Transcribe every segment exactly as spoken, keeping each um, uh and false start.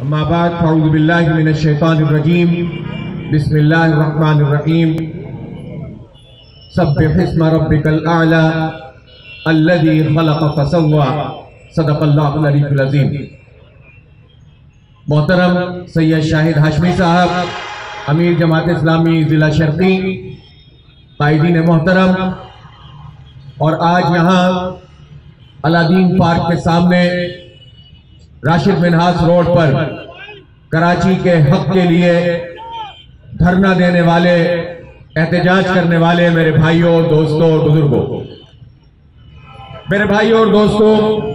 अम्मा बाद अऊज़ु बिल्लाहि मिनश शैतानिर रजीम बिस्मिल्लाहिर रहमानिर रहीम सब्बिह इस्मा रब्बिकल आला अल्लज़ी खलक़ फसव्वा सदक़ल्लाहुल अलीयुल अज़ीम। मोहतरम सैयद शाहिद हाशमी साहब, अमीर जमात इस्लामी ज़िला शर्क़ी, कायदीन मोहतरम, और आज यहाँ अलादीन पार्क के सामने राशिद मिन्हास रोड पर कराची के हक के लिए धरना देने वाले, एहतजाज करने वाले मेरे भाइयों, दोस्तों और बुजुर्गों, मेरे भाइयों और दोस्तों,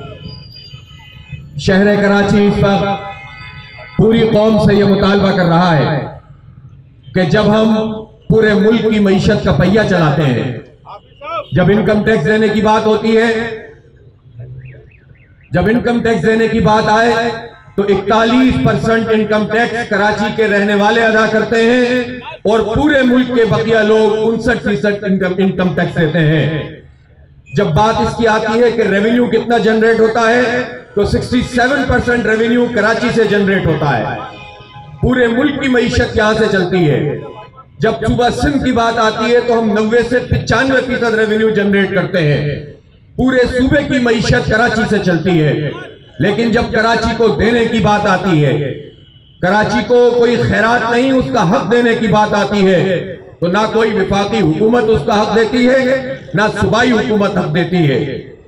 शहर कराची इस वक्त पूरी कौम से यह मुतालबा कर रहा है कि जब हम पूरे मुल्क की मईशत का पहिया चलाते हैं, जब इनकम टैक्स देने की बात होती है, जब इनकम टैक्स देने की बात आए तो इकतालीस परसेंट इनकम टैक्स कराची के रहने वाले अदा करते हैं और पूरे मुल्क के बकिया लोग उनसठ फीसद इनकम इनकम टैक्स देते हैं। जब बात इसकी आती है कि रेवेन्यू कितना जनरेट होता है तो सड़सठ परसेंट रेवेन्यू कराची से जनरेट होता है। पूरे मुल्क की मईशत यहां से चलती है। जब सूबा सिंध की बात आती है तो हम नब्बे से पचानवे फीसद रेवेन्यू जनरेट करते हैं। पूरे सूबे की मईशत कराची से चलती है। लेकिन जब कराची को देने की बात आती है, कराची को कोई खैरात नहीं, उसका हक देने की बात आती है, तो ना कोई विफाकी हुकूमत उसका हक देती है, ना सूबाई हुकूमत हक देती है।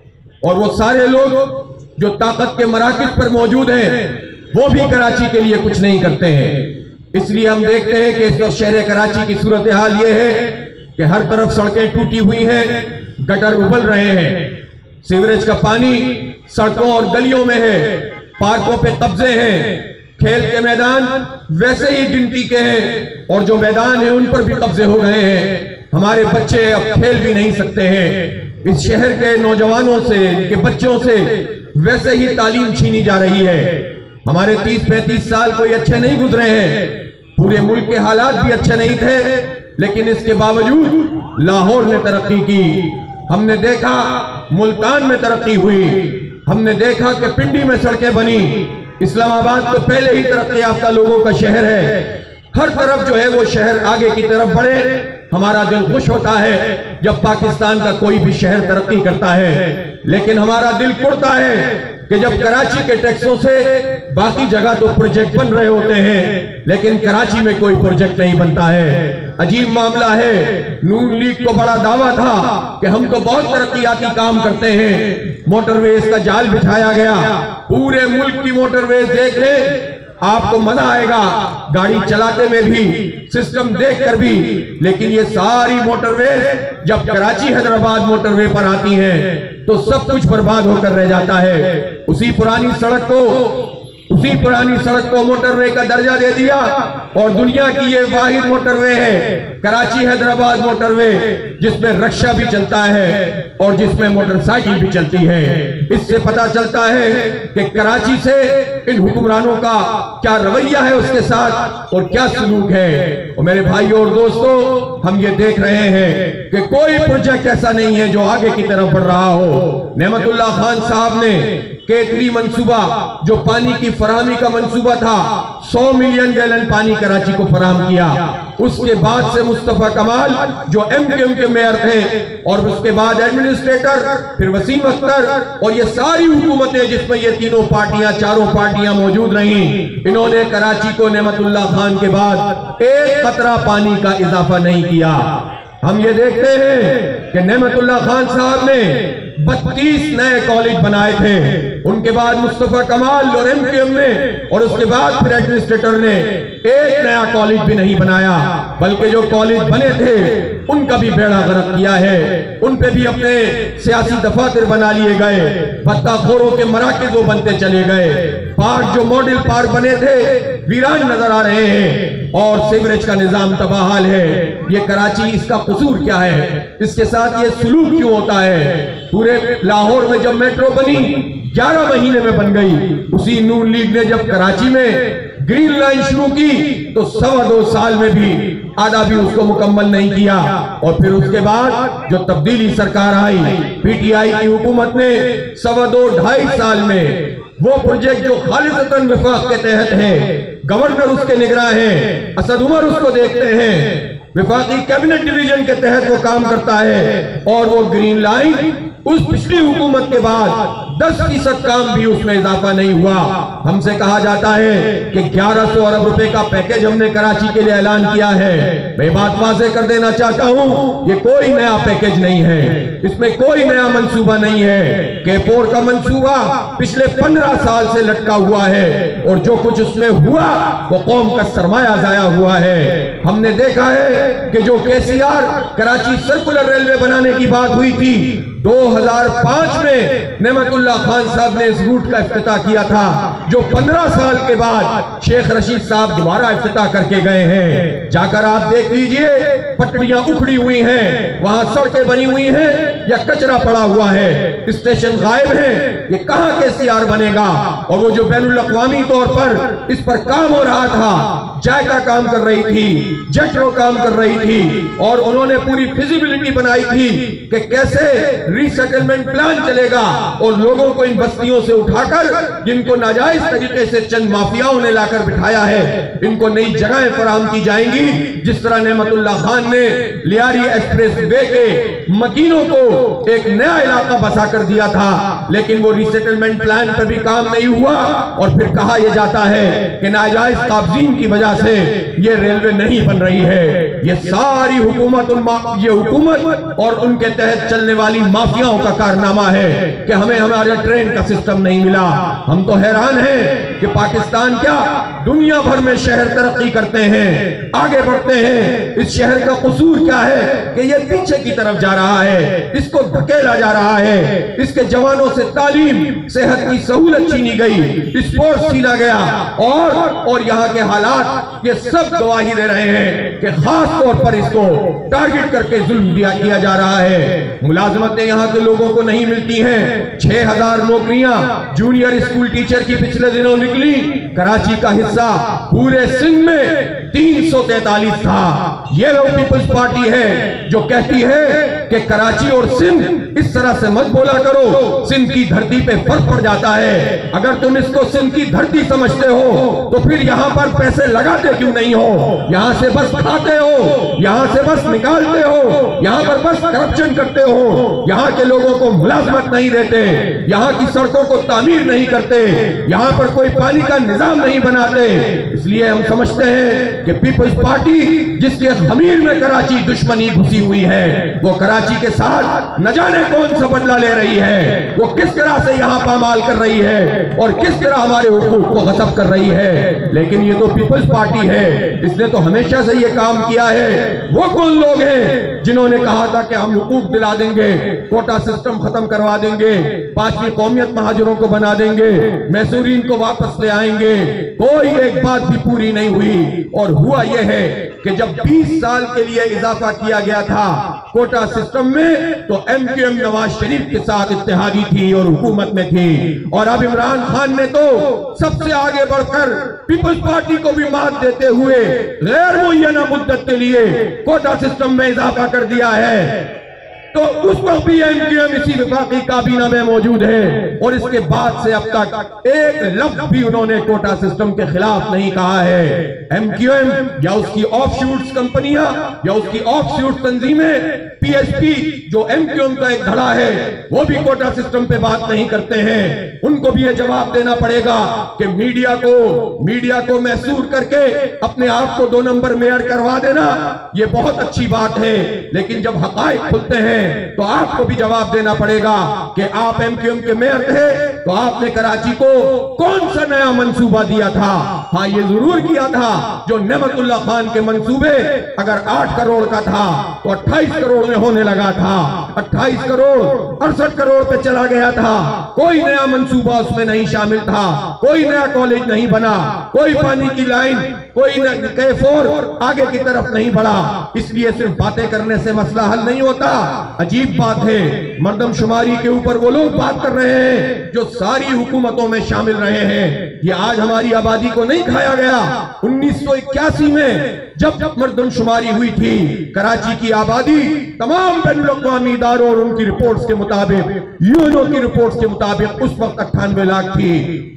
और वो सारे लोग जो ताकत के मराकिज पर मौजूद हैं, वो भी कराची के लिए कुछ नहीं करते हैं। इसलिए हम देखते हैं कि इस वक्त शहर कराची की सूरत हाल ये है कि हर तरफ सड़कें टूटी हुई हैं, गटर उबल रहे हैं, सीवरेज का पानी सड़कों और गलियों में है, पार्कों पे कब्जे हैं, खेल के मैदान वैसे ही गिनती के हैं और जो मैदान है उन पर भी कब्जे हो गए हैं। हमारे बच्चे अब खेल भी नहीं सकते हैं। इस शहर के नौजवानों से, इनके बच्चों से वैसे ही तालीम छीनी जा रही है। हमारे तीस पैंतीस साल कोई अच्छे नहीं गुजरे हैं, पूरे मुल्क के हालात भी अच्छे नहीं थे, लेकिन इसके बावजूद लाहौर ने तरक्की की। हमने देखा मुल्तान में तरक्की हुई, हमने देखा कि पिंडी में सड़कें बनी। इस्लामाबाद तो पहले ही तरक्की याफ्ता लोगों का शहर है। हर तरफ जो है वो शहर आगे की तरफ बढ़े। हमारा दिल खुश होता है जब पाकिस्तान का कोई भी शहर तरक्की करता है, लेकिन हमारा दिल कुड़ता है कि जब कराची के टैक्सों से बाकी जगह तो प्रोजेक्ट बन रहे होते हैं, लेकिन कराची में कोई प्रोजेक्ट नहीं बनता है। अजीब मामला है। नून लीग को बड़ा दावा था कि हम तो बहुत तरक्कियाती काम करते हैं। मोटरवेज का जाल बिछाया गया, पूरे मुल्क की मोटरवेज देख ले, आपको मजा आएगा गाड़ी चलाते में भी, सिस्टम देखकर भी। लेकिन ये सारी मोटरवेज जब कराची हैदराबाद मोटरवे पर आती हैं तो सब कुछ बर्बाद होकर रह जाता है। उसी पुरानी सड़क को उसी पुरानी सड़क को मोटरवे का दर्जा दे दिया और दुनिया की ये वाहिद मोटरवे है कराची हैदराबाद मोटरवे, जिसमें रक्षा भी चलता है और जिसमें मोटरसाइकिल भी चलती है। इससे पता चलता है कि कराची से इन हुक्मरानों का क्या रवैया है उसके साथ और क्या सलूक है। और मेरे भाइयों और दोस्तों, हम ये देख रहे हैं कि कोई प्रोजेक्ट ऐसा नहीं है जो आगे की तरफ बढ़ रहा हो। नेमतुल्ला खान साहब ने केतरी मंसूबा, जो पानी की फराहमी का मंसूबा था, सौ मिलियन गैलन पानी कराची को फराहम किया। उसके बाद से मुस्तफा कमाल जो एम के एम के मेयर थे, और उसके बाद एडमिनिस्ट्रेटर, फिर वसीम अख्तर, और ये सारी हुकूमतें जिसमें ये तीनों पार्टियां, चारों पार्टियां मौजूद रही, इन्होंने कराची को नेमतुल्ला खान के बाद एक कतरा पानी का इजाफा नहीं किया। हम ये देखते हैं कि नेमतुल्ला खान साहब ने बत्तीस नए कॉलेज बनाए थे, उनके बाद मुस्तफा कमाल और एमकेएम ने, और उसके बाद फिर एडमिनिस्ट्रेटर ने एक नया कॉलेज भी नहीं बनाया, बल्कि जो कॉलेज बने थे उनका भी बेड़ा गर्क किया है। उन पे भी अपने सियासी दफातर बना लिए गए, भत्ताखोरों के मराकज़ वो बनते चले गए। पार्क जो मॉडल पार्क बने थे वीरान नजर आ रहे हैं और सीवरेज का निजाम तबाहाल है। ये कराची, इसका कसूर क्या है? इसके साथ ये सलूक क्यों होता है? पूरे लाहौर में जब मेट्रो बनी ग्यारह महीने में बन गई, उसी नून लीग ने जब कराची में ग्रीन लाइन शुरू की तो सवा दो साल में भी आधा भी उसको मुकम्मल नहीं किया। और फिर उसके बाद जो तब्दीली सरकार आई, पीटीआई की हुकूमत ने सवा दो ढाई साल में वो प्रोजेक्ट जो खालिसतन विफाक के तहत है, गवर्नर उसके निगरां है, असद उमर उसको देखते हैं, विफाकी कैबिनेट डिवीजन के तहत वो काम करता है, और वो ग्रीन लाइन उस पिछली हुकूमत के बाद दस फीसद काम भी उसमें इजाफा नहीं हुआ। हमसे कहा जाता है कि ग्यारह सौ अरब रुपए का पैकेज हमने कराची के लिए ऐलान किया है। मैं बात वाज़ेह कर देना चाहता हूं, ये कोई नया पैकेज नहीं है, इसमें कोई नया मंसूबा नहीं है। केपोर का मंसूबा पिछले पंद्रह साल से लटका हुआ है, और जो कुछ उसमें हुआ वो कौम का सरमाया जाया हुआ है। हमने देखा है कि जो केसीआर कराची सर्कुलर रेलवे बनाने की बात हुई थी, दो हज़ार पाँच में नेमतुल्लाह खान साहब ने इस रूट का इफ्तिताह किया था, जो पंद्रह साल के बाद शेख रशीद साहब दोबारा इफ्तिताह करके गए हैं। जाकर आप देख लीजिए, पटरियां उखड़ी हुई हैं, वहां सड़कें बनी हुई हैं या कचरा पड़ा हुआ है, स्टेशन गायब है। ये कहां केसीआर बनेगा? और वो जो बैनुल अक़वामी तौर पर इस पर काम हो रहा था, जायका काम कर रही थी, जेट्रो काम कर रही थी, और उन्होंने पूरी फिजिबिलिटी बनाई थी कि कैसे रीसेटलमेंट प्लान चलेगा, और लोगों को इन बस्तियों से उठाकर, जिनको नाजायज तरीके से चंद माफियाओं ने लाकर बिठाया है, इनको नई जगहें फराहम की जाएंगी। जिस तरह नेमतुल्लाह खान ने लियारी एक्सप्रेस वे के मकीनों को एक नया इलाका बसा कर दिया था, लेकिन वो रीसेटलमेंट प्लान पर भी काम नहीं हुआ, और फिर कहा यह जाता है कि नाजायज काब्जीन की वजह से ये रेलवे नहीं बन रही है। ये सारी हुकूमत ये हुकूमत और उनके तहत चलने वाली माफियाओं का कारनामा है कि हमें हमारे ट्रेन का सिस्टम नहीं मिला। हम तो हैरान हैं कि पाकिस्तान क्या दुनिया भर में शहर तरक्की करते हैं, आगे बढ़ते हैं, इस शहर का कसूर क्या है कि ये पीछे की तरफ जा रहा है, इसको धकेला जा रहा है, इसके जवानों से तालीम, सेहत की सहूलत छीनी गई, स्पोर्ट्स छीना गया, और और यहाँ के हालात ये सब गवाही दे रहे हैं कि खास तौर पर इसको टारगेट करके जुल्म दिया किया जा रहा है। मुलाजमतें यहाँ के लोगों को नहीं मिलती हैं। छह हजार नौकरियां जूनियर स्कूल टीचर की पिछले दिनों निकली। कराची का हिस्सा पूरे सिंध में तीन सौ तैतालीस था। ये वो पीपल्स पार्टी है जो कहती है कि कराची और सिंध इस तरह से मत बोला करो, सिंध की धरती पे फर्क पड़ जाता है। अगर तुम इसको सिंध की धरती समझते हो तो फिर यहाँ पर पैसे लगाते क्यों नहीं हो? यहाँ से बस खाते हो, यहाँ से बस निकालते हो, यहाँ पर बस करप्शन करते हो, यहाँ के लोगों को मुलाजमत नहीं देते, यहाँ की सड़कों को तामीर नहीं करते, यहाँ पर कोई पानी का निजाम नहीं बनाते। इसलिए हम समझते हैं कि पीपल्स पार्टी जिसके खमीर में कराची दुश्मनी घुसी हुई है, वो कराची के साथ न जाने कौन सा बदला ले रही है, वो किस तरह से यहाँ पामाल कर रही है और किस तरह हमारे हुकूक को गसब कर रही है। लेकिन ये तो पीपल्स पार्टी है, इसने तो हमेशा से ये काम किया है। वो कौन लोग हैं जिन्होंने कहा था कि हम हुकूक दिला देंगे, कोटा सिस्टम खत्म करवा देंगे, पांचवी कौमियत महाजरों को बना देंगे, मैसूरीन को वापस ले आएंगे? कोई एक बात भी पूरी नहीं हुई। और हुआ यह है कि जब बीस साल के लिए इजाफा किया गया था कोटा सिस्टम में, तो एमक्यूएम नवाज शरीफ के साथ इत्तेहादी थी और हुकूमत में थी, और अब इमरान खान ने तो सबसे आगे बढ़कर पीपल्स पार्टी को भी मात देते हुए गैर मुअय्यना मुद्दत के लिए कोटा सिस्टम में इजाफा कर दिया है। तो उस पर भी एमक्यूएम इसी विफाकी काबीना में मौजूद है, और इसके बाद से अब तक एक लफ्ज भी उन्होंने कोटा सिस्टम के खिलाफ नहीं कहा है। एमक्यूएम या उसकी ऑफशूट्स कंपनियां या उसकी ऑफशूट तंजीमें, पीएसपी जो एमक्यूएम का एक धड़ा है, वो भी कोटा सिस्टम पे बात नहीं करते हैं। उनको भी ये जवाब देना पड़ेगा कि मीडिया को मीडिया को मैसूर करके अपने आप को दो नंबर मेयर करवा देना ये बहुत अच्छी बात है, लेकिन जब हकायक खुलते हैं तो आपको भी जवाब देना पड़ेगा कि आप एमक्यूएम के मेयर थे तो आपने कराची को कौन सा नया मंसूबा दिया था? हाँ, ये जरूर किया था जो नेमतुल्लाह खान के मंसूबे अगर आठ करोड़ का था तो अट्ठाईस करोड़ में होने लगा था, अट्ठाईस करोड़ अड़सठ करोड़ पे चला गया था। कोई नया मंसूबा उसमें नहीं शामिल था, कोई नया कॉलेज नहीं बना, कोई पानी की लाइन, कोई केफोर आगे की तरफ नहीं बढ़ा। इसलिए सिर्फ बातें करने से मसला हल नहीं होता। अजीब बात है, मर्दमशुमारी के ऊपर वो लोग बात कर रहे हैं जो सारी हुकूमतों में शामिल रहे हैं। ये आज हमारी आबादी को नहीं खाया गया। उन्नीस सौ इक्यासी में जब मर्दमशुमारी हुई थी, कराची की आबादी तमाम बैनुल-अक़वामी इदारों और उनकी रिपोर्ट्स के मुताबिक, यूएनओ की रिपोर्ट्स के मुताबिक उस वक्त अट्ठानवे लाख थी।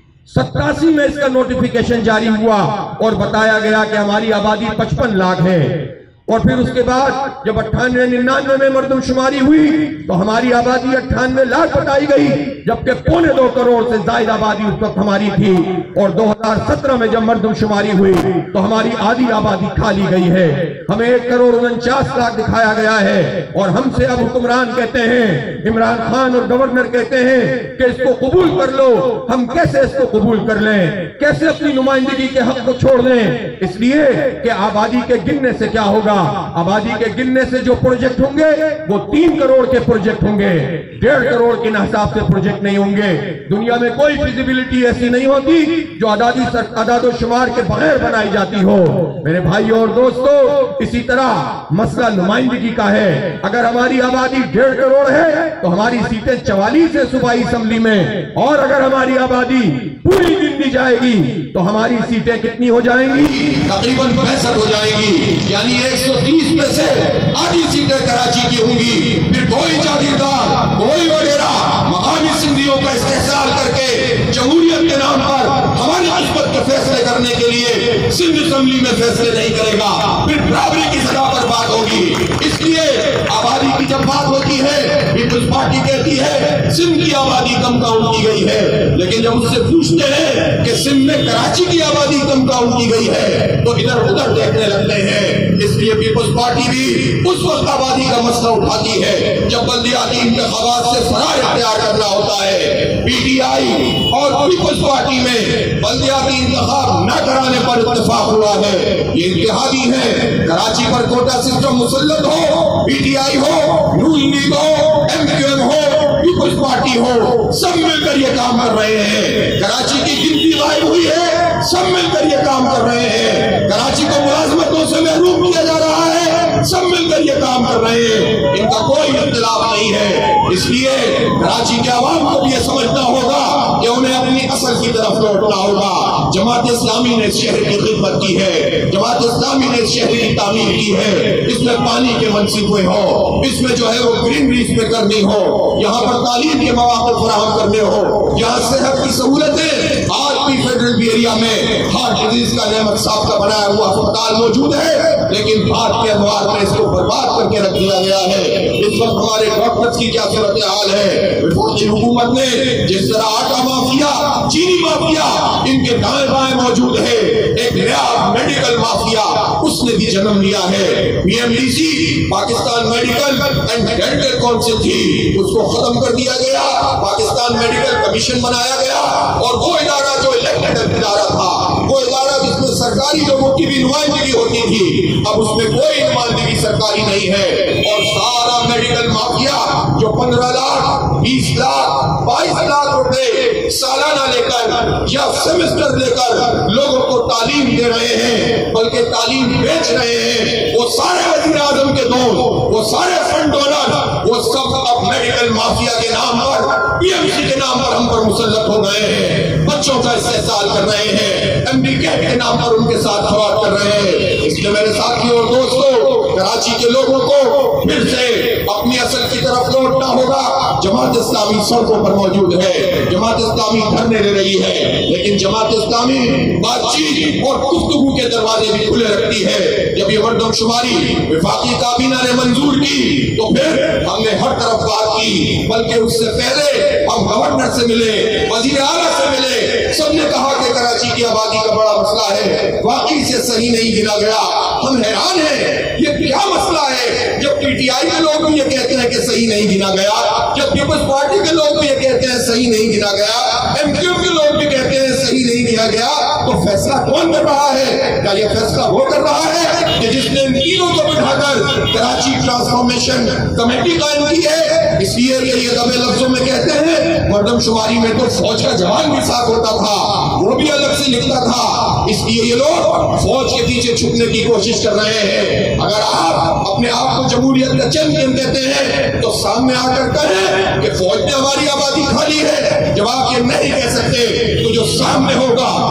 सत्तासी में इसका नोटिफिकेशन जारी हुआ और बताया गया कि हमारी आबादी पचपन लाख है। और फिर उसके बाद जब अट्ठानवे निन्यानवे में मर्दमशुमारी हुई तो हमारी आबादी अट्ठानवे लाख बताई गई, जबकि पौने दो करोड़ से ज्यादा आबादी उस वक्त हमारी थी। और दो हजार सत्रह में जब मर्दमशुमारी हुई तो हमारी आधी आबादी खा ली गई है। हमें एक करोड़ उनचास लाख दिखाया गया है और हमसे अब हुक्मरान कहते हैं, इमरान खान और गवर्नर कहते हैं कि इसको कबूल कर लो। हम कैसे इसको कबूल कर लें, कैसे अपनी नुमाइंदगी के हक को छोड़ दें? इसलिए कि आबादी के गिनने से क्या होगा, आबादी के गिनने से जो प्रोजेक्ट होंगे वो तीन करोड़ के प्रोजेक्ट होंगे, डेढ़ करोड़ के हिसाब से प्रोजेक्ट नहीं होंगे। दुनिया में कोई फिजिबिलिटी ऐसी नहीं होती जो आदादी आदादो शुमार के बगैर बनाई जाती हो। मेरे भाइयों और दोस्तों, इसी तरह मसला नुमाइंदगी का है। अगर हमारी आबादी डेढ़ करोड़ है तो हमारी सीटें चवालीस है सूबाई असेंबली में, और अगर हमारी आबादी पूरी गिन दी जाएगी तो हमारी सीटें कितनी हो जाएंगी? तकरीबन पैंसठ हो जाएंगी, यानी एक सौ तीस में से आधी सीटें कराची की होंगी। फिर कोई जागीरदार, कोई वगैरह मकामी सिंधियों का इस्तेहसाल करके जमहूरियत के नाम पर हमारी किस्मत के फैसले करने के लिए सिंध असेंबली में फैसले नहीं करेगा। फिर बराबरी की सजा पर बात होगी। इसलिए आबादी की जब बात होती है, पीपल्स पार्टी कहती है सिंध की आबादी कम काउंट की गई है, लेकिन जब उससे पूछते हैं कि सिंध में कराची की आबादी कम काउंट की गई है तो इधर उधर देखने लगते हैं। इसलिए पीपल्स पार्टी भी उस वक्त आबादी का मसला उठाती है जब बल्दियाती इंतखाबात से फरार इख्तियार करना होता है। पीटीआई और पीपल्स पार्टी में बल्दियाती इंतखाब न कराने पर इत्तेफाक हुआ है। ये इत्तेहादी है। कराची पर कोटा सिस्टम मुसल्लत हो, पीटीआई हो, नून लीग हो, एमक्यूएम हो, पीपल्स पार्टी हो, सब मिलकर ये काम कर रहे हैं। कराची की गिनती गायब हुई है, सब मिलकर ये काम कर रहे हैं। कराची को मुलाजमतों से महरूम किया जा रहा है, सब मिलकर ये काम कर रहे हैं। इनका कोई इख्तिलाफ नहीं है। इसलिए कराची के आवाम को भी ये समझना होगा कि उन्हें अपनी असल की तरफ लौटना होगा। जमात इस्लामी ने इस शहर की खिदमत की है, जमात इस्लामी ने इस शहर की तामीर की है। इसमें पानी के मनसूबे हो, इसमें जो है वो ग्रीनरी पे करनी हो, यहाँ पर तालीम के मौके फराहम करने हो, यहाँ सेहत की सहूलतें। आज भी फेडरल एरिया में हार्ट डिजीज का नेमत साहब का बनाया हुआ अस्पताल मौजूद है, लेकिन भारत के अनुवाद में इसको बर्बाद करके रख दिया गया है। इस वक्त हमारे डॉक्टर्स की क्या सूरत हाल है? विपक्षी हुकूमत ने जिस तरह आटा माफिया, चीनी माफिया इनके दाएं बाएं मौजूद है, एक नया मेडिकल माफिया उसने भी जन्म लिया है। PMDC Pakistan medical and dental council थी, उसको खत्म कर दिया गया, पाकिस्तान मेडिकल कमीशन बनाया गया। और वो इदारा जो इलेक्टेड इदारा था, वो इदारा जिसमें सरकारी लोगों की भी नुमाइंदगी होती थी, अब उसमें कोई नुमाइंदगी सरकारी नहीं है। और सारा मेडिकल माफिया जो पंद्रह लाख, बीस लाख, बाईस लाख रुपए सालाना लेकर या सेमेस्टर लेकर लोगों को तालीम दे रहे हैं, बल्कि तालीम बेच रहे हैं, वो सारे वज़ीर आज़म के दोस्त, वो सारे फंड डोनर, वो सब अब मेडिकल माफिया के नाम पर, पीएमसी के नाम पर हम पर मुसल्लत हो गए हैं। बच्चों का इस्तेहसाल कर रहे हैं, एमडीके के नाम पर उनके साथ फ्रॉड कर रहे हैं। इसलिए मेरे साथियों और दोस्तों, कराची के लोगों को फिर से अपनी असल की तरफ लौटना होगा। जमात इस्लामी सड़कों पर मौजूद है, जमात इस्लामी धरने दे रही है, लेकिन जमात इस्लामी बातचीत और गुफ्तगू के दरवाजे भी खुले रखती है। जब ये मर्दमशुमारी वफाकी काबीना ने मंजूर की तो फिर हमने हर तरफ बात की, बल्कि उससे पहले हम गवर्नर से मिले, वजीर आला से मिले, सबने कहा कि कराची की आबादी का बड़ा मसला है, वाकई से सही नहीं गिना गया। हम हैरान हैं, ये क्या मसला है? जब पीटीआई के लोग भी ये कहते हैं कि सही नहीं गिना गया, जब पीपल्स पार्टी के लोग भी ये कहते हैं सही नहीं गिना गया, एमक्यू के लोग भी कहते हैं सही नहीं गिना गया, तो फैसला कौन कर रहा है? क्या ये फैसला वो कर रहा है कि जिसने इन तीनों को बिठाकर कराची ट्रांसफॉर्मेशन कमेटी कायम की है? इसलिए ये दबे लफ्जों में कहते हैं मर्दमशुमारी में तो फौज का जवान भी साथ होता था, वो भी अलग से लिखता था। इसलिए ये लोग फौज के पीछे छुपने की कोशिश कर रहे हैं। अगर आप अपने आप को जमहूरियत का चैंपियन कहते हैं तो सामने आकर कहें कि फौज ने हमारी आबादी खा ली है। जब आप ये नहीं कह सकते तो जो सामने होगा, जो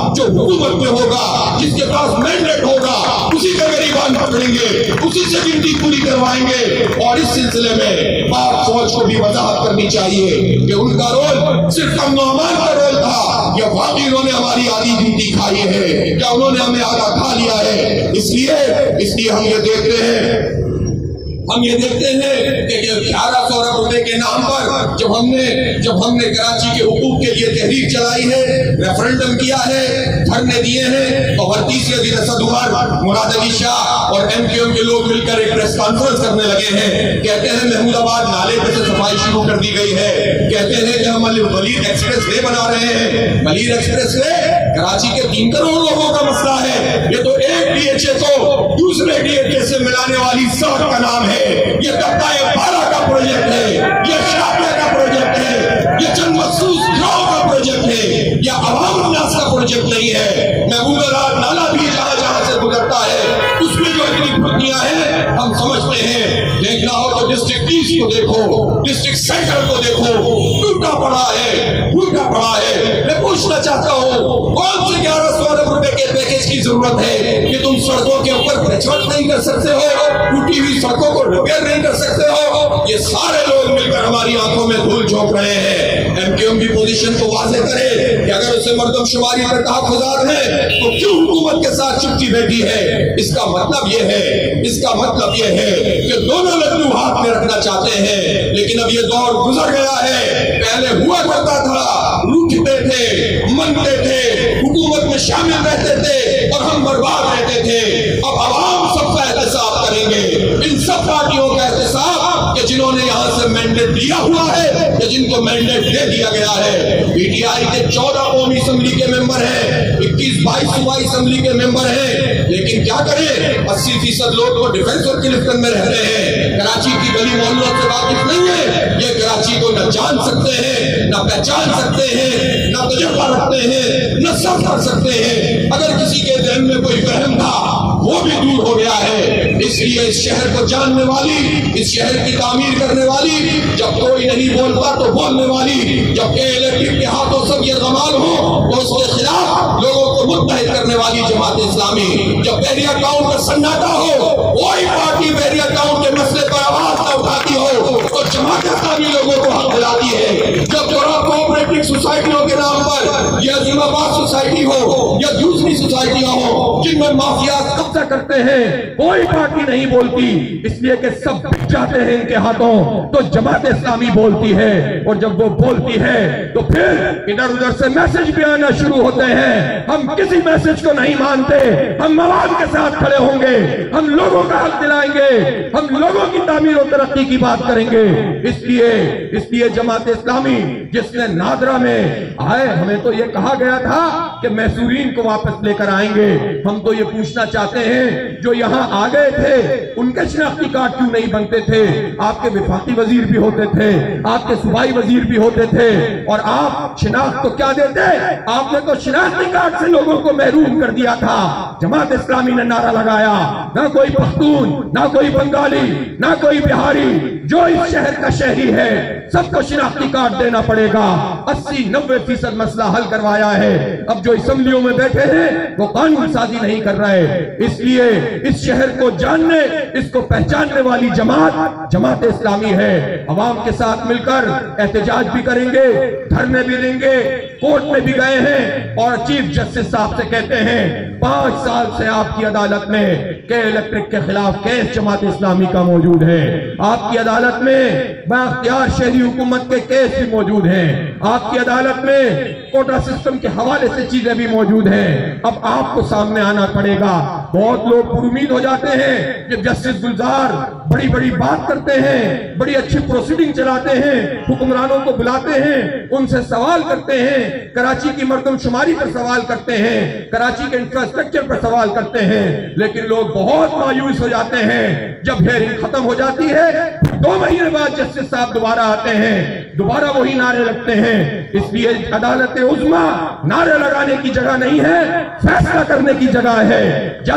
हुकूमत में होगा, जिसके पास मैंडेट होगा, उसी का गरीबान पकड़ेंगे, उसी से गिनती पूरी करवाएंगे। और इस सिलसिले में पाक फौज को भी वजाहत करनी चाहिए कि उनका रोल सिर्फ अमन व अमान का रोल था या वाकई उन्होंने हमारी आधी गिनती खाई है, क्या उन्होंने हमें आधा खा लिया है। इसलिए इसलिए हम ये देखते हैं हम ये देखते हैं कि ग्यारह सौ अरब रुपए के नाम पर जब हमने जब हमने कराची के हुकूक के लिए तहरीक चलाई है, रेफरेंडम किया है, धरने दिए हैं, तो हर तीसरे दिन असद उमर, मुराद अली शाह और एम क्यू एम के लोग मिलकर एक प्रेस कॉन्फ्रेंस करने लगे हैं। कहते हैं महमूदाबाद नाले पे से सफाई शुरू कर दी गई है। कहते हैं कि हम मलीर एक्सप्रेस वे बना रहे हैं। मलीर एक्सप्रेस वे कराची के तीन करोड़ लोगों का मसला है। ये तो एक डी एच ए को दूसरे डी एच ए से मिलाने वाली सड़क का नाम है। ये कब्ताए बारह का प्रोजेक्ट है, ये शापिया का प्रोजेक्ट है, ये चंद मखसूस गांव का प्रोजेक्ट है, ये अवाम उन्नास का प्रोजेक्ट नहीं है। महमूदाबाद नाला भी जहां जहां से गुजरता है उसमें जो इतनी खुदियां हैं हम समझते हैं। देखना हो तो डिस्ट्रिक्ट तीस को देखो, डिस्ट्रिक्ट सेंटर को देखो, टूटा पड़ा है, टूटा पड़ा है। मैं पूछना चाहता हूँ कौन से ग्यारह सौ अरब रुपए के पैकेज की जरूरत है कि तुम सड़कों के ऊपर पैचवर्क नहीं कर सकते हो, टूटी हुई सड़कों को रिपेयर नहीं कर सकते हो। ये सारे लोग मिलकर हमारी आंखों में धूल झोंक रहे हैं। एम क्यू एम की पोजीशन को वाज़ेह करे कि अगर उसे मर्दमशुमारी पर तहफ़्फ़ुज़ात है तो क्यों हुकूमत के साथ चुप्पी बैठी है। इसका मतलब ये है इसका मतलब ये है कि दोनों लड्डू हाथ में रखना चाहते हैं, लेकिन अब ये दौर गुजर गया है। पहले हुआ करता था, रूठते थे, मनते थे, हुकूमत में शामिल रहते थे और हम बर्बाद रहते थे। अब अवाम सबका एहतसाब करेंगे, इन सब पार्टियों का एहतसाब कि जिन्होंने यहाँ से मैंडेट लिया हुआ है या जिनको मैंडेट दे दिया गया है। पी टी आई के चौदह कौमी असम्बली के मेंबर हैं, इक्कीस बाईस सूबाई असम्बली के मेंबर हैं, लेकिन क्या करें अस्सी फीसद लोग तो डिफेंस और क्लिफ्टन में रहते हैं, कराची की गली मोहल्लों से वाकिफ नहीं है। ये कराची को न जान सकते हैं, न पहचान सकते हैं, न तजुर्बा रखते हैं, न सब कर सकते हैं। अगर किसी के ज़हन में कोई वहम था वो भी दूर हो गया है। इसलिए इस शहर को जानने वाली, इस शहर की तामीर करने वाली, जब कोई नहीं बोलता तो बोलने वाली, जब के इलेक्ट्रिक के हाथों सब ये कमाल हो तो उसके खिलाफ लोगों को मुत्तहिद करने वाली जमात इस्लामी, जब बैरिया टाउन का सन्नाटा हो कोई पार्टी बैरिया टाउन के मसले पर आवाज न उठाती हो तो जमात इस्लामी लोगों को हक दिलाती है। जब कोऑपरेटिव सोसाइटियों के नाम पर यह अजीमाबाद सोसाइटी हो या दूसरी सोसाइटियां हो जिनमें माफिया कब्जा करते हैं, कोई पार्टी नहीं बोलती, इसलिए कि सब बिक जाते हैं इनके हाथों। तो जमात इस्लामी बोलती है और जब वो बोलती है तो फिर इधर उधर से मैसेज भी आना शुरू होते हैं। हम किसी मैसेज को नहीं मानते, हम मवाद के साथ खड़े होंगे, हम लोगों का हक दिलाएंगे, हम लोगों की तामीर और तरक्की की बात करेंगे। इसलिए इसलिए जमात इस्लामी जिसने नादरा में आए, हमें तो ये कहा गया था कि मैसूरीन को वापस लेकर आएंगे। हम तो ये पूछना चाहते हैं जो यहाँ आ गए थे उनके शिनाख्ती कार्ड क्यों नहीं बनते थे? आपके विफाकी वजीर भी होते थे, आपके सूबाई वजीर भी होते थे, और आप शिनाख्त तो क्या देते? आपने तो शिनाख्ती कार्ड से लोगों को महरूम कर दिया था। जमात इस्लामी ने नारा लगाया, ना कोई पख्तून, ना कोई बंगाली, ना कोई बिहारी, जो इस शहर का शहरी है सबको शिनाख्ती कार्ड देना पड़ेगा। अस्सी नब्बे फीसद मसला हल करवाया है। अब जो असम्बलियों में बैठे हैं वो कानून साजी नहीं कर रहे। इसलिए इस शहर को जानने, इसको पहचानने वाली जमात जमात इस्लामी है। अवाम के साथ मिलकर एहतजाज भी करेंगे, धरने भी देंगे, कोर्ट में भी गए हैं और चीफ जस्टिस साहब से कहते हैं पांच साल से आपकी अदालत में के इलेक्ट्रिक के खिलाफ केस जमात इस्लामी का मौजूद है। आपकी अदालत में बाख्तियार शहरी हुकूमत के केस भी मौजूद हैं। आपकी अदालत में कोटा सिस्टम के हवाले से चीजें भी मौजूद हैं। अब आपको सामने आना पड़ेगा। बहुत लोग उम्मीद हो जाते हैं कि जस्टिस गुलजार बड़ी बड़ी बात करते हैं, बड़ी अच्छी प्रोसीडिंग चलाते हैं, हुक्मरानों को बुलाते हैं, उनसे सवाल करते हैं, कराची की मर्दमशुमारी पर सवाल करते हैं, कराची के इंफ्रास्ट्रक्चर पर सवाल करते हैं, लेकिन लोग बहुत मायूस हो जाते हैं जब हेयरिंग खत्म हो जाती है। दो महीने बाद जस्टिस साहब दोबारा आते हैं, दोबारा वही नारे लगते हैं। इसलिए अदालत उज़्मा नारे लगाने की जगह नहीं है, फैसला करने की जगह है। Justice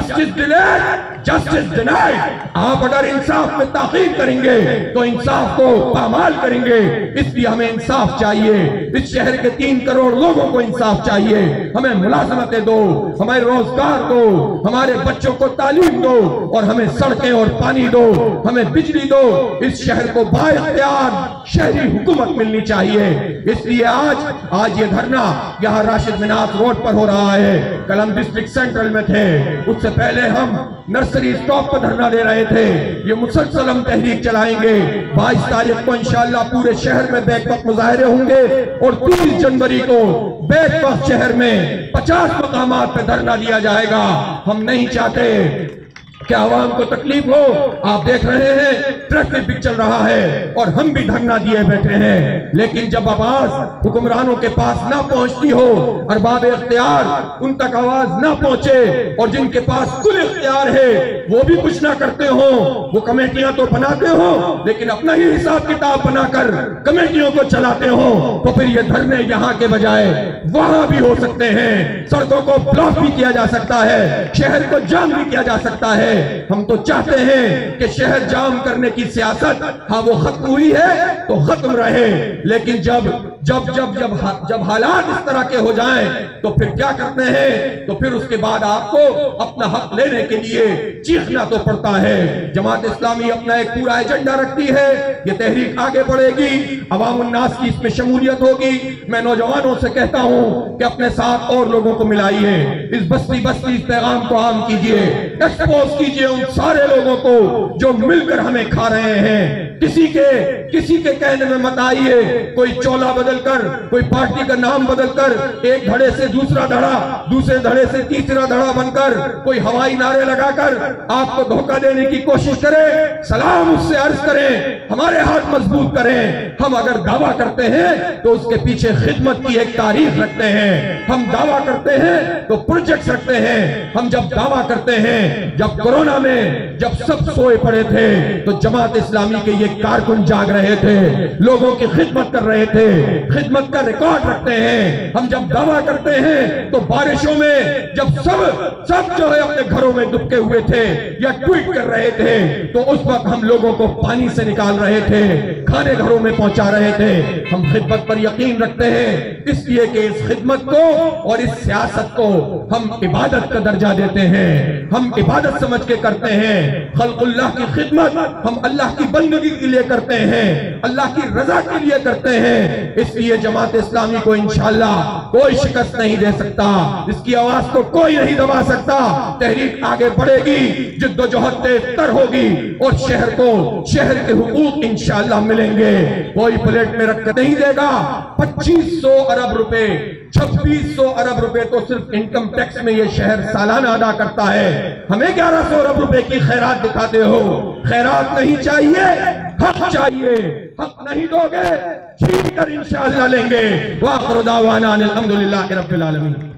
justice delayed justice denied. आप अगर इंसाफ में ताकीद करेंगे तो इंसाफ को पामाल करेंगे। इसलिए हमें इंसाफ चाहिए। इस शहर के तीन करोड़ लोगों को इंसाफ चाहिए। हमें मुलाजमतें दो, हमें रोजगार दो, हमारे बच्चों को तालीम दो और हमें सड़कें और पानी दो, हमें बिजली दो। इस शहर को बाइख्तियार शहरी हुकूमत मिलनी चाहिए। इसलिए आज आज ये धरना यहाँ राशिद मिनास रोड पर हो रहा है। कल हम डिस्ट्रिक्ट सेंट्रल में थे, उससे पहले हम नर्सरी स्टॉप पर धरना दे रहे थे। ये मुसलसल हम तहरीक चलाएंगे। बाईस तारीख को इंशाअल्लाह पूरे शहर में बैकवक्त मुजाहरे होंगे और तीस जनवरी को बैकवक्त शहर में पचास मकामात पे धरना दिया जाएगा। हम नहीं चाहते कि आवाम को तकलीफ हो। आप देख रहे हैं ट्रैफिक भी चल रहा है और हम भी धरना दिए बैठे हैं, लेकिन जब आवाज हुक्मरानों के पास ना पहुंचती हो, अरबाब इख्तियार उन तक आवाज ना पहुंचे और जिनके पास कुल इख्तियार है वो भी कुछ ना करते हो, वो कमेटियां तो बनाते हो लेकिन अपना ही हिसाब किताब बनाकर कमेटियों को चलाते हो, तो फिर ये धरने यहाँ के बजाय वहां भी हो सकते हैं। सड़कों को ब्लॉक भी किया जा सकता है, शहर को जाम भी किया जा सकता है। हम तो चाहते हैं कि शहर जाम करने की सियासत हाँ वो खत्म हुई है तो खत्म रहे, लेकिन जब जब जब जब जब हालात इस तरह के हो जाएं तो फिर क्या करते हैं, तो फिर उसके बाद आपको अपना हक लेने के लिए चीखना तो पड़ता है। जमात इस्लामी अपना एक पूरा एजेंडा रखती है, ये तहरीक आगे बढ़ेगी, अवाम उन्नास की इसमें शमूलियत होगी। मैं नौजवानों से कहता हूं कि अपने साथ और लोगों को मिलाइए, इस बस्ती बस्ती इस पैगाम को आम कीजिए, एक्सपोज कीजिए उन सारे लोगों को जो मिलकर हमें खा रहे हैं। किसी के किसी के कहने में मत आइए, कोई चोला बदलकर, कोई पार्टी का नाम बदलकर, एक धड़े से दूसरा धड़ा, दूसरे धड़े से तीसरा धड़ा बनकर, कोई हवाई नारे लगाकर आपको धोखा देने की कोशिश करे। सलाम उससे अर्ज करें, हमारे हाथ मजबूत करें। हम अगर दावा करते हैं तो उसके पीछे खिदमत की एक तारीख रखते हैं। हम दावा करते हैं तो प्रोजेक्ट रखते हैं। हम जब दावा करते हैं, जब कोरोना में जब सब सोए पड़े थे तो जमात इस्लामी के ये कारकुन जाग रहे थे, लोगों की खिदमत कर रहे थे, खिदमत का रिकॉर्ड रखते हैं। हम जब दावा करते हैं तो बारिशों में जब सब सब जो है अपने घरों में दुबके हुए थे या ट्वीट कर रहे थे तो उस वक्त हम लोगों को पानी से निकाल रहे थे, खाने घरों में पहुंचा रहे थे। हम खिदमत पर यकीन रखते हैं, इसलिए कि इस खिदमत को और इस सियासत को हम इबादत का दर्जा देते हैं, हम इबादत समझ के करते हैं। खल्कुल्लाह की खिदमत हम अल्लाह की बंदगी के लिए करते हैं, अल्लाह की रजा के लिए करते हैं। इसलिए जमात इस्लामी को इंशाअल्लाह कोई शिकस्त नहीं दे सकता, इसकी आवाज को कोई नहीं दबा सकता। तहरीक आगे बढ़ेगी, जिद्दोजहद तेज तर होगी और शहर को शहर के हुकूक इंशाअल्लाह मिलेंगे। कोई प्लेट में रख नहीं देगा। पच्चीस सौ अरब रुपए, छब्बीस सौ अरब रुपए तो सिर्फ इनकम टैक्स में ये शहर सालाना अदा करता है। हमें ग्यारह सौ अरब रुपए की खैरात दिखाते हो। खैरात नहीं चाहिए, हक चाहिए। हक नहीं दोगे, छीन कर इंशाअल्लाह लेंगे। वाखिर दावाना अनिल हम्दुलिल्लाहि रब्बिल आलमीन।